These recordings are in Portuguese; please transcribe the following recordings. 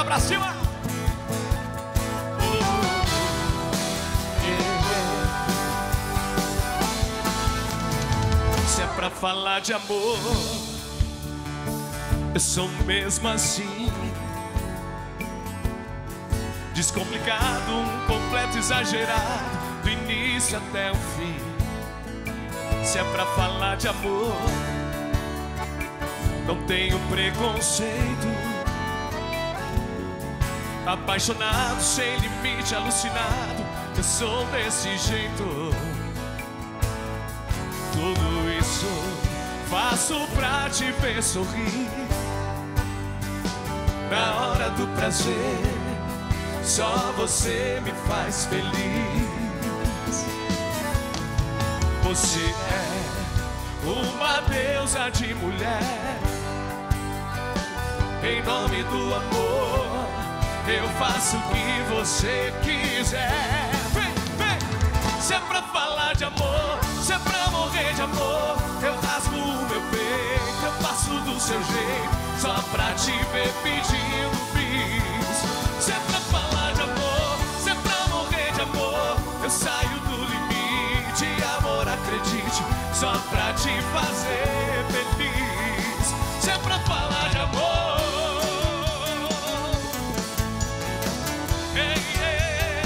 Joga pra cima. Se é pra falar de amor, eu sou mesmo assim, descomplicado, um completo exagerado, do início até o fim. Se é pra falar de amor, não tenho preconceito, apaixonado, sem limite, alucinado, eu sou desse jeito. Tudo isso faço pra te ver sorrir. Na hora do prazer, só você me faz feliz. Você é uma deusa de mulher. Em nome do amor, eu faço o que você quiser. Vem, vem! Se é pra falar de amor, se é pra morrer de amor, eu rasgo o meu peito, eu faço do seu jeito, só pra te ver pedindo bis. Se é pra falar de amor, se é pra morrer de amor, eu saio do limite, amor, acredite, só pra te fazer feliz. Se é pra falar de amor, ei, ei.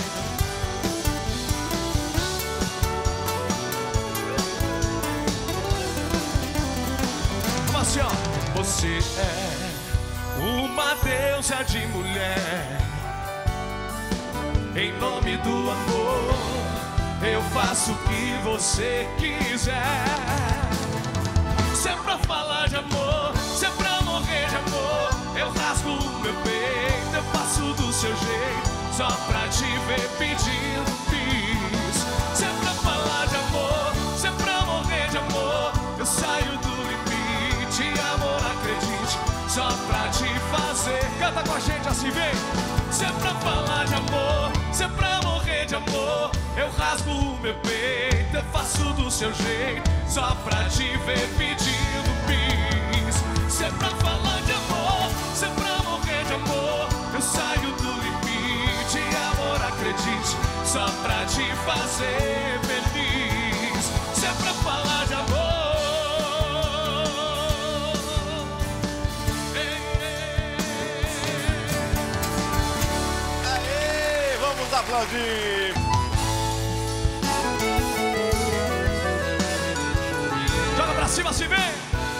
Vamos assim, ó. Você é uma deusa de mulher. Em nome do amor, eu faço o que você quiser. Se é pra falar de amor, se é pra morrer de amor, eu rasgo o meu peito, eu faço do seu jeito, só pra te ver pedindo bis. Se é pra falar de amor, se é pra morrer de amor, eu saio do limite, amor, acredite, só pra te fazer. Canta com a gente assim, vem! Se é pra falar de amor, se é pra morrer de amor, eu rasgo o meu peito, eu faço do seu jeito, só pra te ver pedindo bis. Se é pra falar de amor, se é pra morrer de amor, eu saio do limite, amor, acredite, só pra te fazer feliz. Se é pra falar de amor, aê, vamos aplaudir. joga pra cima, se vem!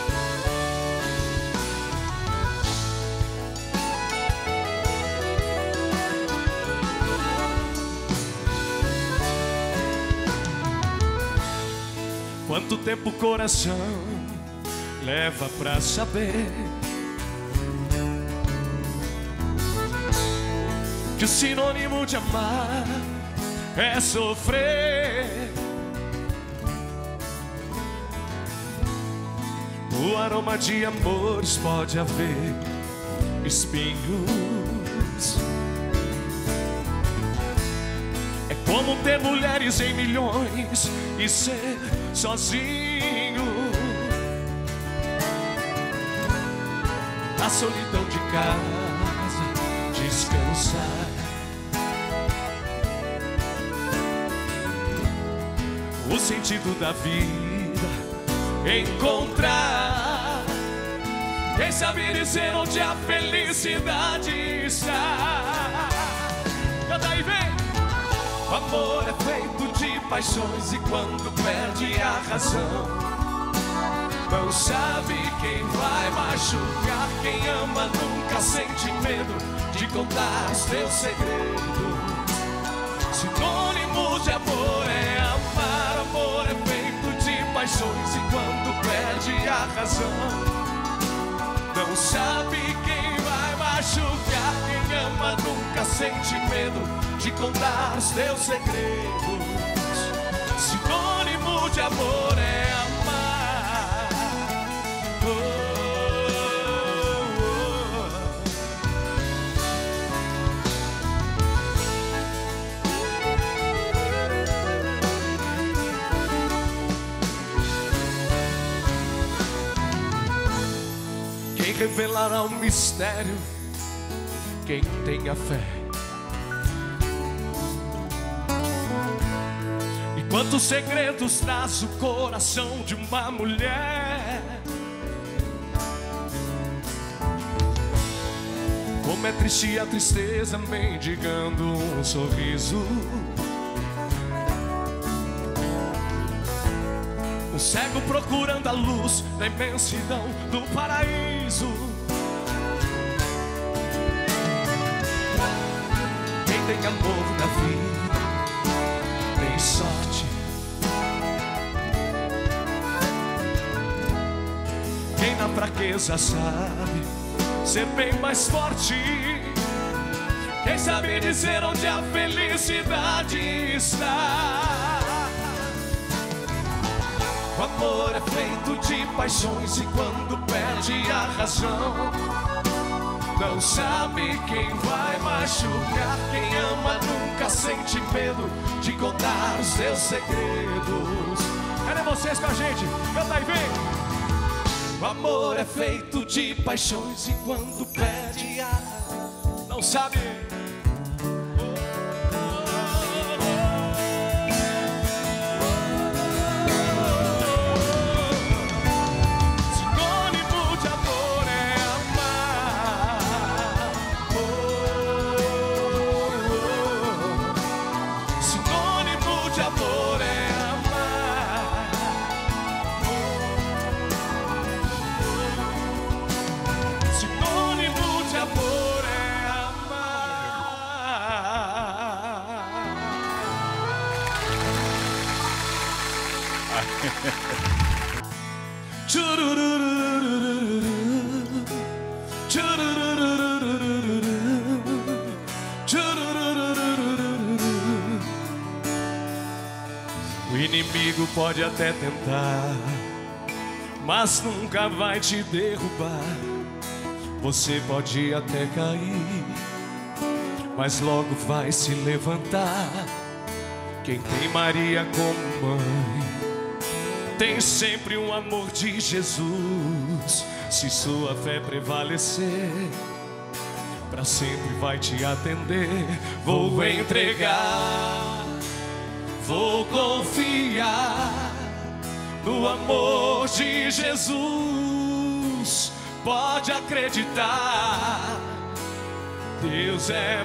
Quanto tempo o coração leva pra saber que o sinônimo de amar é sofrer? O aroma de amores pode haver espinhos. É como ter mulheres em milhões e ser sozinho. A solidão de casa, descansar. O sentido da vida, encontrar. Quem sabe dizer onde a felicidade está. Canta aí, vem! O amor é feito de paixões e quando perde a razão, não sabe quem vai machucar. Quem ama nunca sente medo de contar os teus segredos. Sinônimo de amor é amar. Amor é feito de paixões e quando perde a razão, não sabe quem vai machucar. Quem ama nunca sente medo de contar os teus segredos. Sinônimo de amor é amar. Oh, oh, oh. Quem revelará o mistério quem tenha fé. E quantos segredos traz o coração de uma mulher. Como é triste a tristeza mendigando um sorriso. Um cego procurando a luz da imensidão do paraíso. Quem tem amor na vida tem sorte. Quem na fraqueza sabe ser bem mais forte. Quem sabe dizer onde a felicidade está. O amor é feito de paixões e quando perde a razão, não sabe quem vai machucar. Quem ama nunca sente medo de contar os seus segredos. Cadê vocês com a gente? Canta aí, vem! O amor é feito de paixões e quando perde a razão, não sabe. O inimigo pode até tentar, mas nunca vai te derrubar. Você pode até cair, mas logo vai se levantar. Quem tem Maria como mãe tem sempre um amor de Jesus. Se sua fé prevalecer, pra sempre vai te atender. Vou entregar, vou confiar no amor de Jesus. Pode acreditar, Deus é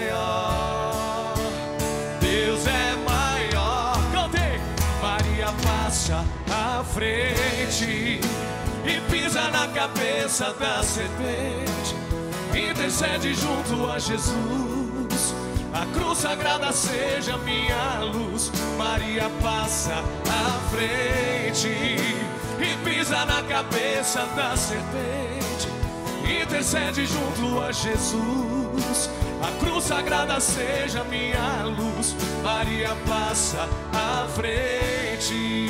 maior, Deus é maior. Cantei! Maria passa à frente e pisa na cabeça da serpente. Intercede junto a Jesus. A cruz sagrada seja minha luz. Maria passa à frente e pisa na cabeça da serpente. Intercede junto a Jesus. A cruz sagrada seja minha luz. Maria passa à frente.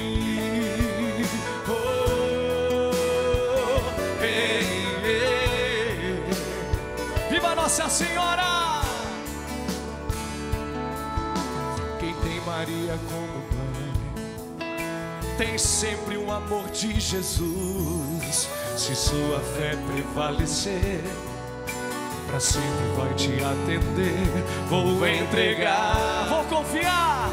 Viva Nossa Senhora! Quem tem Maria como mãe tem sempre um amor de Jesus. Se sua fé prevalecer, pra sempre vai te atender. Vou entregar, vou confiar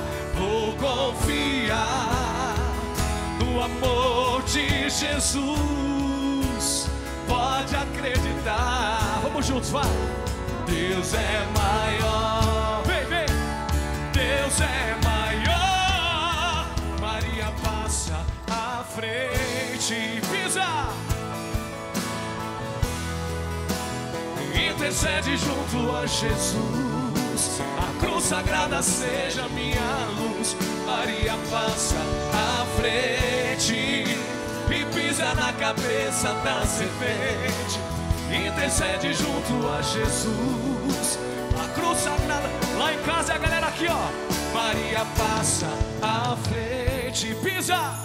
no amor de Jesus. Pode acreditar. Vamos juntos, vai. Deus é maior. Vem, vem. Deus é maior. Maria passa à frente, pisa. Intercede junto a Jesus. A cruz sagrada seja minha luz. Maria passa à frente e pisa na cabeça da serpente. Intercede junto a Jesus. A cruz sagrada. Lá em casa é a galera aqui, ó. Maria passa à frente, pisa.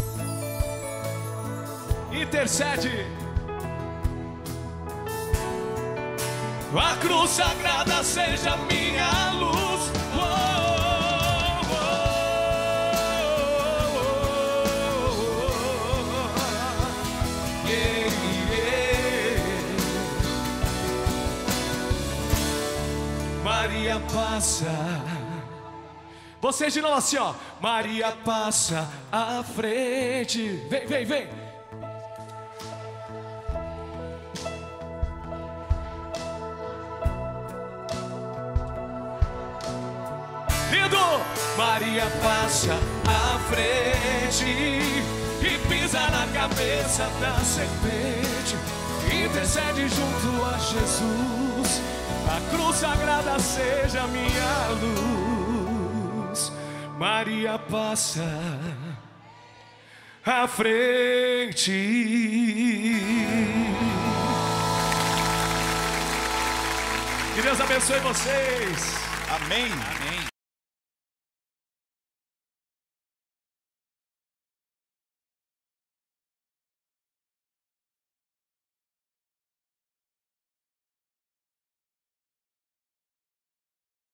Intercede. A cruz sagrada seja minha luz. Oh, oh, oh, oh, oh. Yeah, yeah. Maria passa. Vocês de novo assim, ó. Maria passa à frente. Vem, vem, vem. Lindo! Maria passa à frente e pisa na cabeça da serpente. Intercede junto a Jesus. A cruz sagrada seja minha luz. Maria passa à frente. Que Deus abençoe vocês. Amém. Amém.